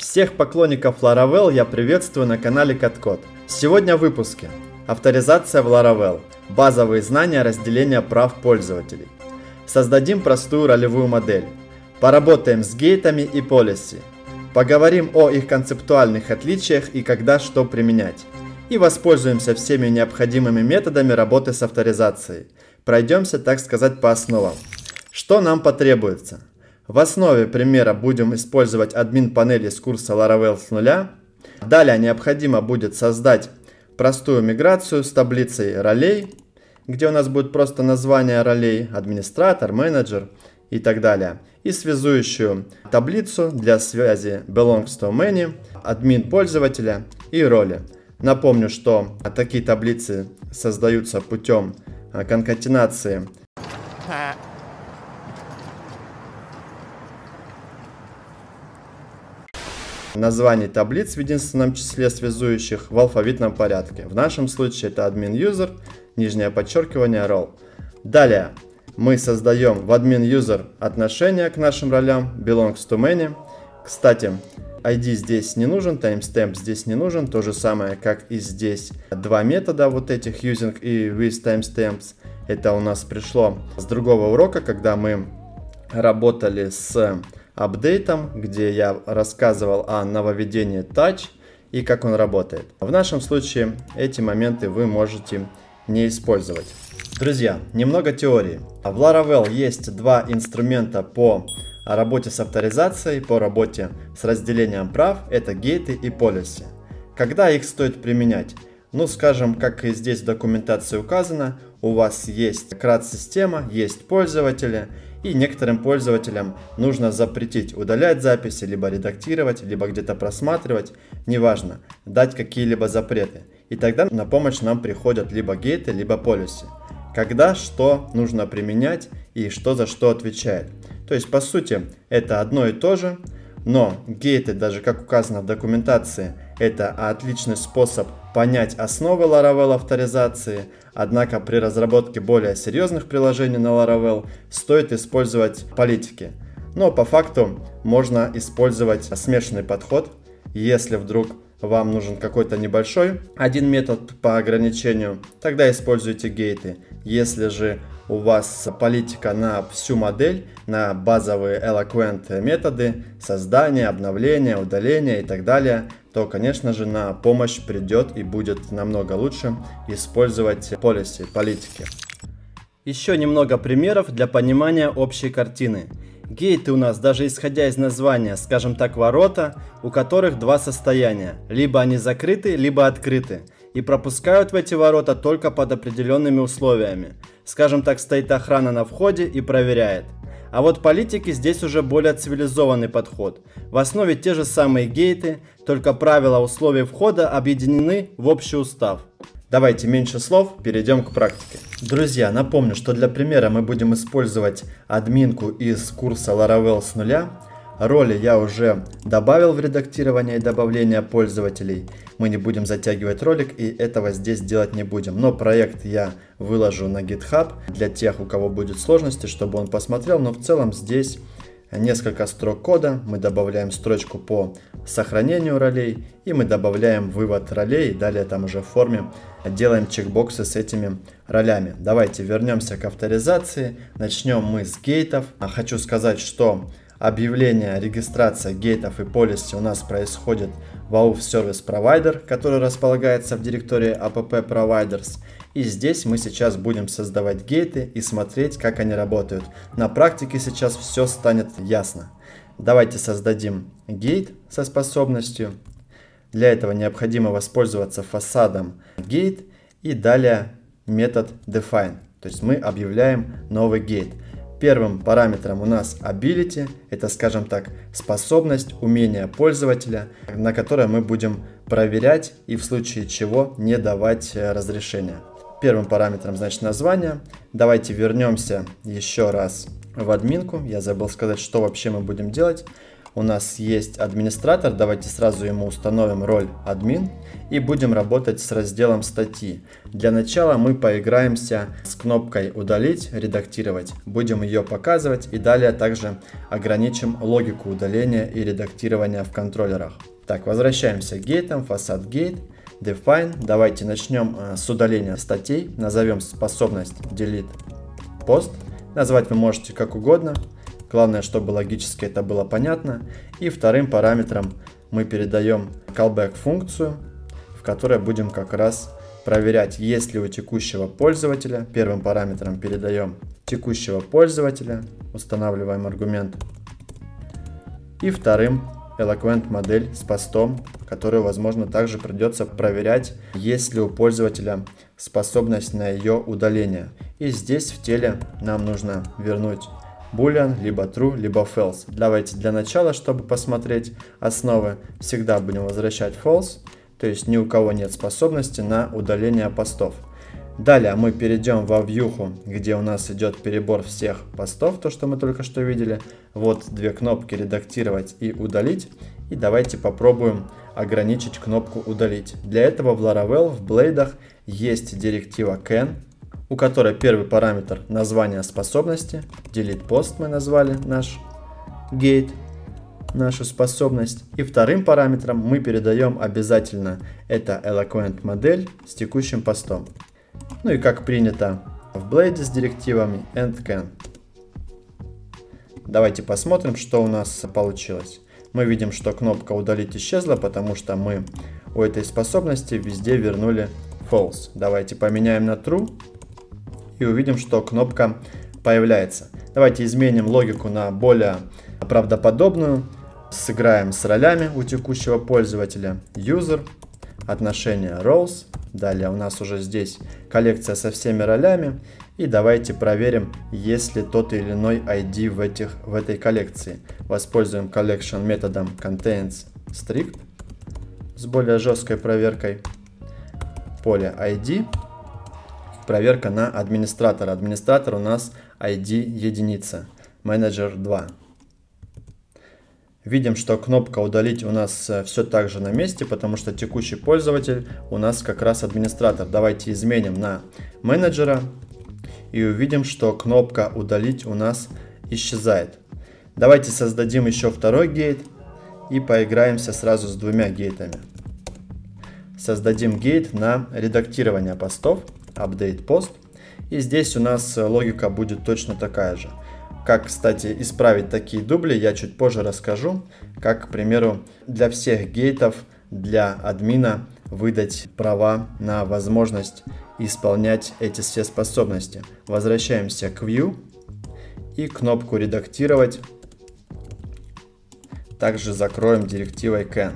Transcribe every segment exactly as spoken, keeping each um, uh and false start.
Всех поклонников Laravel я приветствую на канале Кодкод. Сегодня в выпуске. Авторизация в Laravel. Базовые знания разделения прав пользователей. Создадим простую ролевую модель. Поработаем с гейтами и policy. Поговорим о их концептуальных отличиях и когда что применять. И воспользуемся всеми необходимыми методами работы с авторизацией. Пройдемся, так сказать, по основам. Что нам потребуется? В основе примера будем использовать админ панели с курса Laravel с нуля. Далее необходимо будет создать простую миграцию с таблицей ролей, где у нас будет просто название ролей, администратор, менеджер и так далее. И связующую таблицу для связи belongs to many, админ пользователя и роли. Напомню, что такие таблицы создаются путем конкатенации названий таблиц в единственном числе связующих в алфавитном порядке. В нашем случае это admin user, нижнее подчеркивание role. Далее мы создаем в admin user отношение к нашим ролям belongs to many. Кстати, ай ди здесь не нужен, timestamp здесь не нужен, то же самое как и здесь. Два метода вот этих using и with timestamps. Это у нас пришло с другого урока, когда мы работали с апдейтом, где я рассказывал о нововведении touch и как он работает. В нашем случае эти моменты вы можете не использовать. Друзья, немного теории. В Laravel есть два инструмента по работе с авторизацией, по работе с разделением прав. Это гейты и policy. Когда их стоит применять? Ну, скажем, как и здесь в документации указано, у вас есть крат-система, есть пользователи, и некоторым пользователям нужно запретить удалять записи, либо редактировать, либо где-то просматривать, неважно, дать какие-либо запреты. И тогда на помощь нам приходят либо гейты, либо policy. Когда что нужно применять и что за что отвечает. То есть, по сути, это одно и то же, но гейты, даже как указано в документации, это отличный способ понять основы Laravel авторизации, однако при разработке более серьезных приложений на Laravel стоит использовать политики. Но по факту можно использовать смешанный подход, если вдруг вам нужен какой-то небольшой один метод по ограничению, тогда используйте гейты. Если же у вас политика на всю модель, на базовые eloquent методы создания, обновления, удаления и так далее, то, конечно же, на помощь придет и будет намного лучше использовать policy, политики. Еще немного примеров для понимания общей картины. Гейты у нас, даже исходя из названия, скажем так, ворота, у которых два состояния. Либо они закрыты, либо открыты. И пропускают в эти ворота только под определенными условиями. Скажем так, стоит охрана на входе и проверяет. А вот политики здесь уже более цивилизованный подход. В основе те же самые гейты, только правила условий входа объединены в общий устав. Давайте меньше слов, перейдем к практике. Друзья, напомню, что для примера мы будем использовать админку из курса Laravel с нуля. Роли я уже добавил в редактирование и добавление пользователей. Мы не будем затягивать ролик и этого здесь делать не будем. Но проект я выложу на GitHub для тех, у кого будет сложности, чтобы он посмотрел. Но в целом здесь несколько строк кода. Мы добавляем строчку по сохранению ролей. И мы добавляем вывод ролей. Далее там уже в форме делаем чекбоксы с этими ролями. Давайте вернемся к авторизации. Начнем мы с гейтов. Хочу сказать, что объявление, регистрация гейтов и policy у нас происходит в эй о эф Service Provider, который располагается в директории app providers. И здесь мы сейчас будем создавать гейты и смотреть, как они работают. На практике сейчас все станет ясно. Давайте создадим гейт со способностью. Для этого необходимо воспользоваться фасадом gate и далее метод define. То есть мы объявляем новый гейт. Первым параметром у нас ability, это, скажем так, способность, умение пользователя, на которое мы будем проверять и в случае чего не давать разрешения. Первым параметром, значит, название. Давайте вернемся еще раз в админку. Я забыл сказать, что вообще мы будем делать. у нас есть администратор, давайте сразу ему установим роль админ и будем работать с разделом статьи. Для начала мы поиграемся с кнопкой удалить, редактировать, будем ее показывать и далее также ограничим логику удаления и редактирования в контроллерах. Так, возвращаемся к гейтам, фасад гейт, define, давайте начнем с удаления статей, назовем способность delete post, назвать вы можете как угодно. Главное, чтобы логически это было понятно. И вторым параметром мы передаем callback функцию, в которой будем как раз проверять, есть ли у текущего пользователя. Первым параметром передаем текущего пользователя, устанавливаем аргумент. И вторым Eloquent модель с постом, которую, возможно, также придется проверять, есть ли у пользователя способность на ее удаление. И здесь в теле нам нужно вернуть boolean, либо true, либо false. Давайте для начала, чтобы посмотреть основы, всегда будем возвращать false, то есть ни у кого нет способности на удаление постов. Далее мы перейдем во вьюху, где у нас идет перебор всех постов, то что мы только что видели. Вот две кнопки редактировать и удалить. И давайте попробуем ограничить кнопку удалить. Для этого в Laravel в блейдах есть директива can, у которой первый параметр название способности, delete post мы назвали наш gate, нашу способность. И вторым параметром мы передаем обязательно это Eloquent модель с текущим постом. Ну и как принято в блейде с директивами and can. Давайте посмотрим, что у нас получилось. Мы видим, что кнопка удалить исчезла, потому что мы у этой способности везде вернули false. Давайте поменяем на true. И увидим, что кнопка появляется. Давайте изменим логику на более правдоподобную. Сыграем с ролями у текущего пользователя. User, отношение roles. Далее у нас уже здесь коллекция со всеми ролями. И давайте проверим, есть ли тот или иной ай ди в, этих, в этой коллекции. Воспользуем collection методом contains strict с более жесткой проверкой. Поле ай ди. Проверка на администратора. Администратор у нас ай ди единица, менеджер два. Видим, что кнопка удалить у нас все так же на месте, потому что текущий пользователь у нас как раз администратор. Давайте изменим на менеджера и увидим, что кнопка удалить у нас исчезает. Давайте создадим еще второй гейт и поиграемся сразу с двумя гейтами. Создадим гейт на редактирование постов. Update post. И здесь у нас логика будет точно такая же. Как, кстати, исправить такие дубли, я чуть позже расскажу. Как, к примеру, для всех гейтов, для админа выдать права на возможность исполнять эти все способности. Возвращаемся к View и кнопку редактировать также закроем директивой can.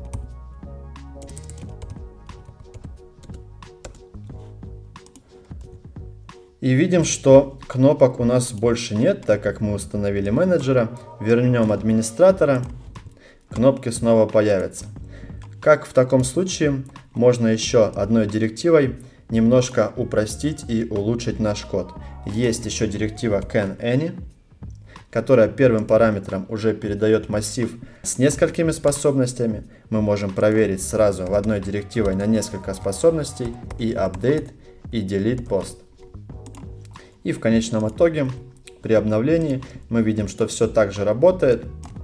И видим, что кнопок у нас больше нет, так как мы установили менеджера. Вернем администратора, кнопки снова появятся. Как в таком случае можно еще одной директивой немножко упростить и улучшить наш код. Есть еще директива canAny, которая первым параметром уже передает массив с несколькими способностями. Мы можем проверить сразу в одной директивой на несколько способностей и update, и delete post. И в конечном итоге при обновлении мы видим, что все так же работает,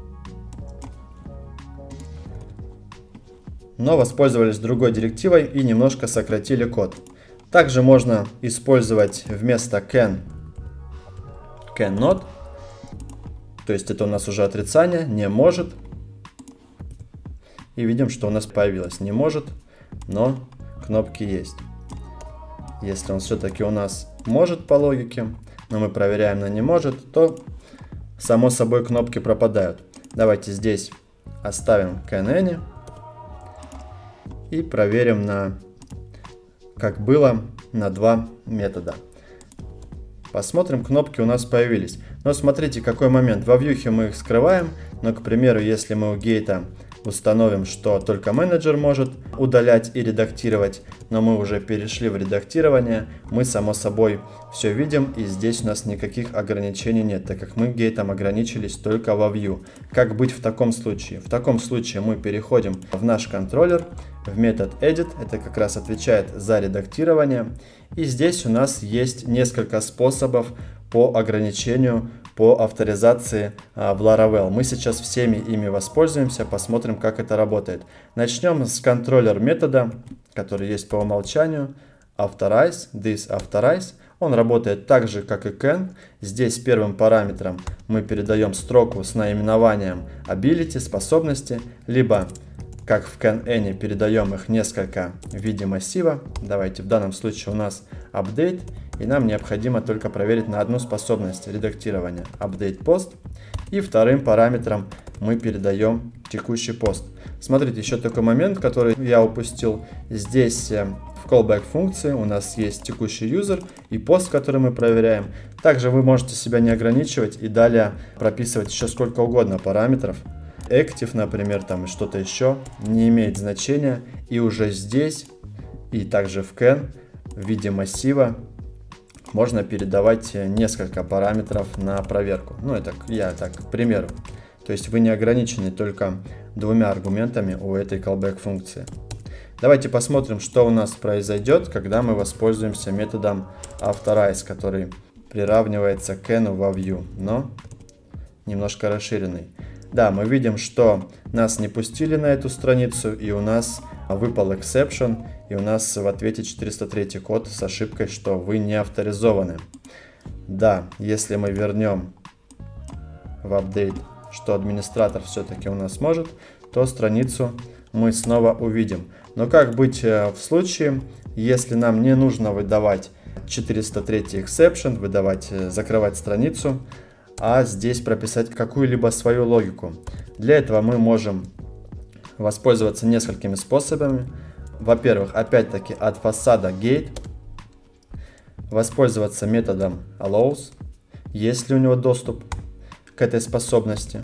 но воспользовались другой директивой и немножко сократили код. Также можно использовать вместо can cannot, то есть это у нас уже отрицание, не может. И видим, что у нас появилось не может, но кнопки есть. Если он все-таки у нас может по логике, но мы проверяем на не может, то само собой кнопки пропадают. Давайте здесь оставим canAny и проверим на, как было, на два метода. Посмотрим, кнопки у нас появились. Но смотрите, какой момент. Во вьюхе мы их скрываем, но, к примеру, если мы у гейта установим, что только менеджер может удалять и редактировать, но мы уже перешли в редактирование, мы само собой все видим, и здесь у нас никаких ограничений нет, так как мы гейтом ограничились только во view. Как быть в таком случае? В таком случае мы переходим в наш контроллер, в метод edit, это как раз отвечает за редактирование, и здесь у нас есть несколько способов по ограничению, по авторизации а, в Laravel. Мы сейчас всеми ими воспользуемся, посмотрим, как это работает. Начнем с контроллер метода, который есть по умолчанию, authorize, this authorize. Он работает так же, как и can. Здесь первым параметром мы передаем строку с наименованием ability, способности, либо как в can-any передаем их несколько в виде массива. Давайте в данном случае у нас update, и нам необходимо только проверить на одну способность редактирования update post. И вторым параметром мы передаем текущий пост. Смотрите, еще такой момент, который я упустил. Здесь в callback функции у нас есть текущий user и пост, который мы проверяем. Также вы можете себя не ограничивать и далее прописывать еще сколько угодно параметров. Active, например, там и что-то еще, не имеет значения. И уже здесь, и также в can, в виде массива, можно передавать несколько параметров на проверку. Ну, это я так, к примеру. То есть вы не ограничены только двумя аргументами у этой callback функции. Давайте посмотрим, что у нас произойдет, когда мы воспользуемся методом authorize, который приравнивается к can во view, но немножко расширенный. Да, мы видим, что нас не пустили на эту страницу, и у нас выпал exception, и у нас в ответе четыреста третий код с ошибкой, что вы не авторизованы. Да, если мы вернем в update, что администратор все-таки у нас может, то страницу мы снова увидим. Но как быть в случае, если нам не нужно выдавать четыреста третий exception, выдавать, закрывать страницу, а здесь прописать какую-либо свою логику? Для этого мы можем воспользоваться несколькими способами. Во-первых, опять-таки от фасада gate, воспользоваться методом allows, есть ли у него доступ к этой способности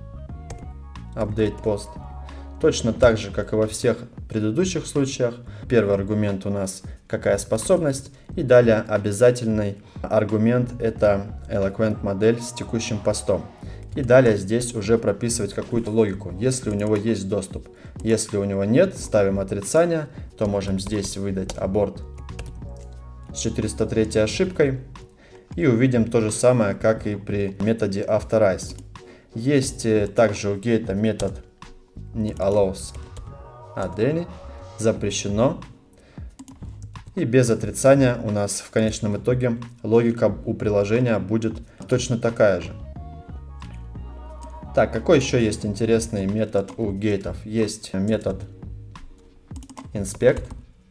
update post. Точно так же, как и во всех предыдущих случаях, первый аргумент у нас какая способность, и далее обязательный аргумент это eloquent модель с текущим постом. И далее здесь уже прописывать какую-то логику, если у него есть доступ. Если у него нет, ставим отрицание, то можем здесь выдать аборт с четыреста третьей ошибкой. И увидим то же самое, как и при методе authorize. Есть также у гейта метод не allows, а any, запрещено. И без отрицания у нас в конечном итоге логика у приложения будет точно такая же. Так, какой еще есть интересный метод у гейтов? Есть метод inspect.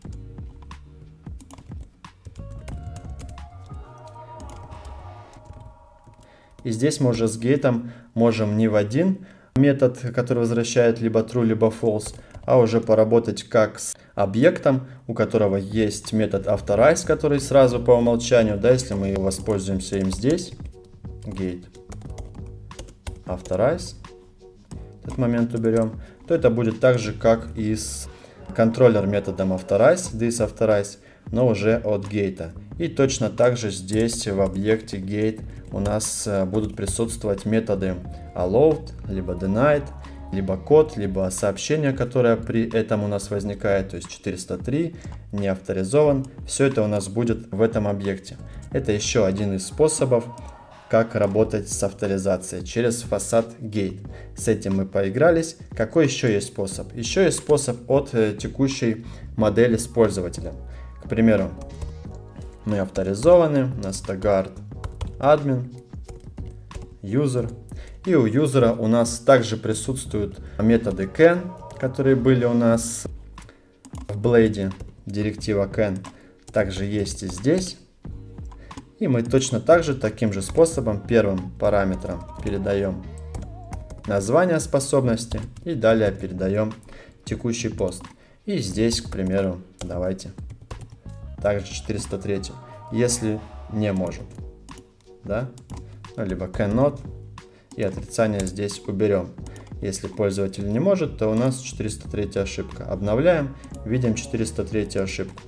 И здесь мы уже с гейтом можем не в один метод, который возвращает либо true, либо false, а уже поработать как с объектом, у которого есть метод authorize, который сразу по умолчанию, да, если мы воспользуемся им здесь, gate authorize, этот момент уберем, то это будет так же, как и с контроллер методом authorize, this authorize, но уже от гейта. И точно так же здесь в объекте gate у нас будут присутствовать методы allowed, либо denied, либо код, либо сообщение, которое при этом у нас возникает, то есть четыреста три, не авторизован. Все это у нас будет в этом объекте. Это еще один из способов, как работать с авторизацией через фасад gate. С этим мы поигрались. Какой еще есть способ? Еще есть способ от текущей модели с пользователем. К примеру, мы авторизованы, у нас tagart admin, user. И у юзера у нас также присутствуют методы can, которые были у нас в Blade, директива can, также есть и здесь. И мы точно так же, таким же способом, первым параметром передаем название способности и далее передаем текущий пост. И здесь, к примеру, давайте также четыреста три, если не можем, да, либо cannot, и отрицание здесь уберем. Если пользователь не может, то у нас четыреста третья ошибка. Обновляем, видим четыреста третью ошибку.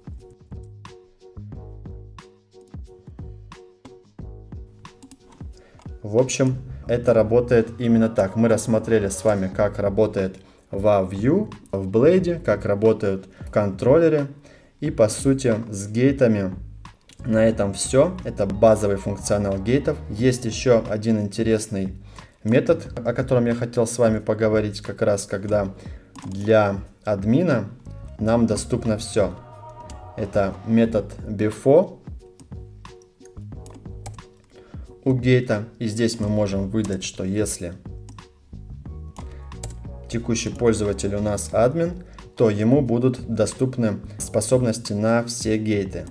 В общем, это работает именно так. Мы рассмотрели с вами, как работает во Vue, в Blade, как работают в контроллере. И по сути с гейтами на этом все. Это базовый функционал гейтов. Есть еще один интересный метод, о котором я хотел с вами поговорить, как раз когда для админа нам доступно все. Это метод before у гейта. И здесь мы можем выдать, что если текущий пользователь у нас админ, то ему будут доступны способности на все гейты.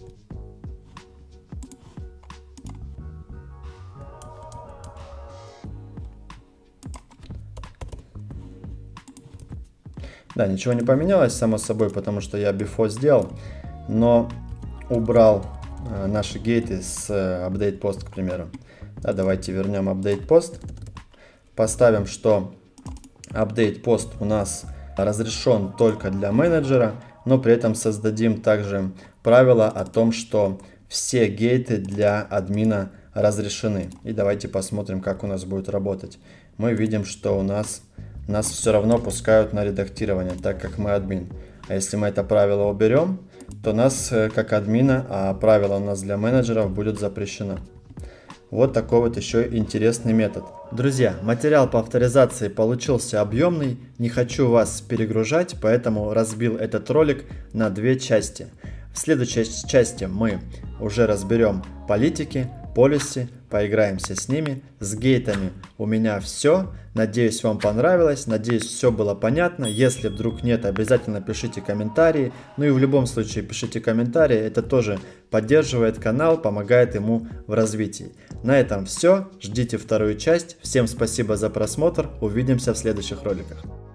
Да, ничего не поменялось, само собой, потому что я before сделал, но убрал э, наши гейты с э, update post, к примеру. Да, давайте вернем update post. Поставим, что update post у нас разрешен только для менеджера, но при этом создадим также правило о том, что все гейты для админа разрешены. И давайте посмотрим, как у нас будет работать. Мы видим, что у нас нас все равно пускают на редактирование, так как мы админ. А если мы это правило уберем, то нас как админа, а правило у нас для менеджеров будет запрещено. Вот такой вот еще интересный метод. Друзья, материал по авторизации получился объемный, не хочу вас перегружать, поэтому разбил этот ролик на две части. В следующей части мы уже разберем политики, полиси, поиграемся с ними. С гейтами у меня все. Надеюсь, вам понравилось. Надеюсь, все было понятно. Если вдруг нет, обязательно пишите комментарии. Ну и в любом случае пишите комментарии. Это тоже поддерживает канал, помогает ему в развитии. На этом все. Ждите вторую часть. Всем спасибо за просмотр. Увидимся в следующих роликах.